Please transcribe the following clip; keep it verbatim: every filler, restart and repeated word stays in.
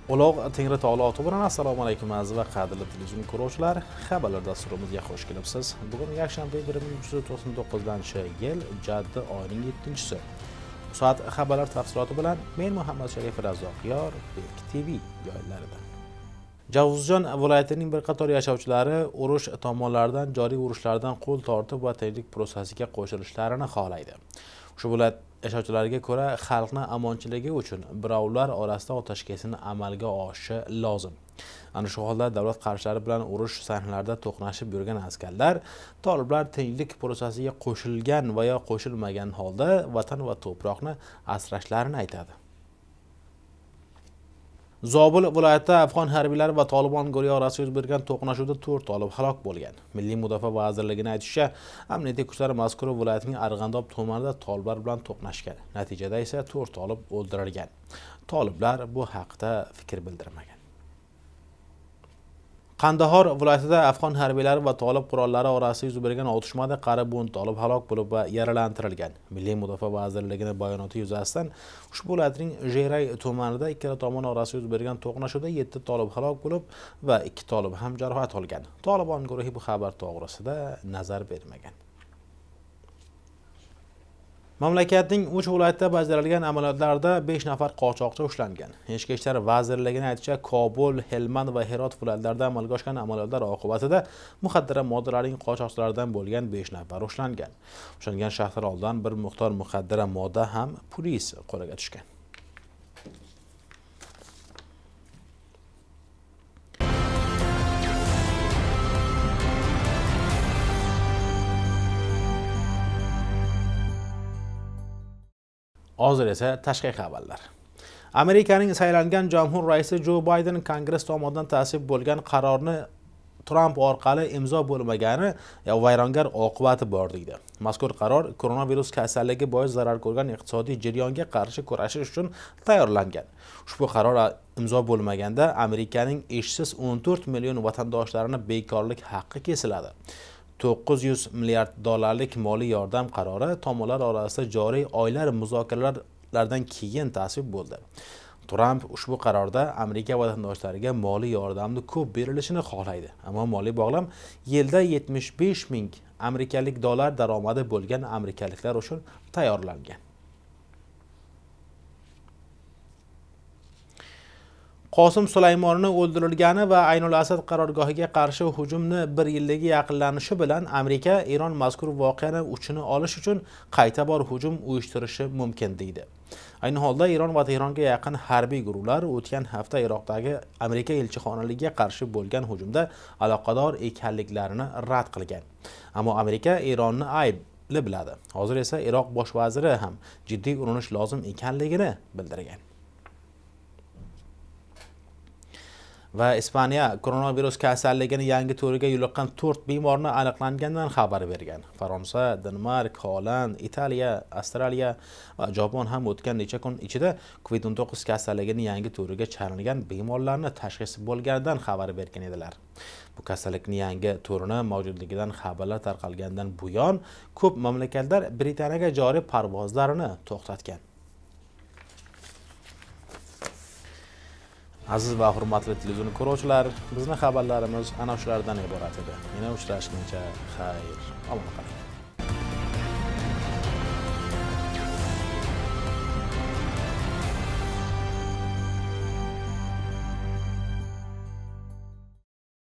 Ulug' Tengri Taolo oti bilan assalomu alaykum aziz va qadrli televizion ko'ruvchilar. Xabarlar dasturimizga xush kelibsiz. Bugun yakshanba bir ming uch yuz to'qson to'qqizinchi yil Jaddi oyining yettinchisi. Bu soat xabarlar tafsiloti bilan men Muhammad Sharif Razzoqiyor Belk T V joylarida. Javuzjon viloyatining bir qator yashovchilari urush tomonlaridan joriy urushlardan qo'l tortib va tinchlik prosesiga qo'shilishlarini xohlaydi. Shu viloyat yashovchilariga ko'ra, xalqni amonchiligi uchun birovlar orasida otashkesini amalga oshishi lozim. Ana shu holda davlat qarshilari bilan urush sahnalarida to'qnashib yurgan askarlar, toliblar tinchlik prosesiga qo'shilgan va yo qo'shilmagan holda vatan va to'proqni asrashlarini aytadi. Zobul viloyatida afg'on harbiylari va Tolibon guruhi orasida yuz bergan to'qnashuvda to'rt tolib halok bo'lgan. Milliy mudofaa vazirligining aytishicha, amnistiya kuchlari mazkur viloyatning Arg'andob tumanida toliblar bilan to'qnashgan. Natijada esa to'rt tolib o'ldirilgan. Toliblar bu haqda fikr bildirmagan. Qandahor viloyatida afg'on harbiylari va tolib qurollari orasida yuz bergan otishmada qariyb o'n tolib halok bo'lib va yaralantirilgan. Milliy mudofaa vazirligining bayonoti yuzasidan ushbu viloyatning Jeray tumanida ikkala tomon orasida yuz bergan to'qnashuvda yetti tolib halok bo'lib va ikki tolib ham jarohat olgan. Tolibon guruhi bu xabar to'g'risida nazar bermagan. Mamlakatning uch viloyatida bajarilgan amaliyotlarda besh nafar qochoqchi ushlangan. Ichki ishlar vazirligining aytishicha, Kobul, Helmand va Herot viloyatlarida amalga oshgan amaliyotlar oqibatida muxaddara moddalarning qochoqchilaridan bo'lgan besh nafar ushlangan. Ushlangan shaxslar oldidan bir miqdor muxaddara modda ham polis qo'liga tushgan. Hozir esa tashqi xabarlar. Amerikaning saylangan jamhur raisi Jo Bayden Kongress tomonidan tasvib bo'lgan qarorni Trump orqali imzo bo'lmagani va vayrongar oqibati bor deydi. Mazkur qaror koronavirus kasalligi bois zarar ko'rgan iqtisodiy jarayonga qarshi kurashish uchun tayyorlangan. Ushbu qaror imzo bo'lmaganda Amerikaning ishsiz o'n to'rt million vatandoshlarini bekorlik haqqi kesiladi. to'qqiz yuz milliard dollarlik moliy yordam qarori tomonlar orasida joriy oylar muzokaralaridan keyin tasvib bo'ldi. Trump ushbu qarorda Amerika vatandoshlariga moliy yordamni ko'p berilishini xohlaydi, ammo moliy bog'lam yilda yetmish besh ming amerikalik dollar daromadi bo'lgan amerikaliklar uchun tayyorlangan. Qosim Sulaymonning o'ldirilgani va Aynul Asad qarorgohiga qarshi hujumni bir yilligi yaqinlanishi bilan Amerika Eron mazkur voqeani uchini olish uchun qayta bor hujum uyushtirishi mumkin deydi. Ayni holda Eron va Tehronga yaqin harbiy guruhlar o'tgan hafta Iroqdagi Amerika elchixonaligiga qarshi bo'lgan hujumda aloqador ekanliklarini rad qilgan. Ammo Amerika Eronni aybli biladi. Hozir esa Iroq bosh vaziri ham jiddiy urinish lozim ekanligini bildirgan. Va Ispaniya koronavirus kasalligining yangi turiga yo'liqqan to'rt bemorni aniqlanganidan xabar bergan. Fransiya, Denmark, Holland, Italiya, Avstraliya va Japon ham o'tgan necha kun ichida COVID o'n to'qqiz kasalligining yangi turiga chalingan bemorlarni tashxisi bo'lganidan xabar bergan edilar. Bu kasallikning yangi turini mavjudligidan xabarlar tarqalgandan buyon ko'p mamlakatlar Britaniyaga joriy parvozlarini to'xtatgan. Aziz va hurmatli televizion ko'ruvchilar, bizning xabarlarimiz ana shulardan iborat edi. Yana uchrashguncha xayr, omon qoling.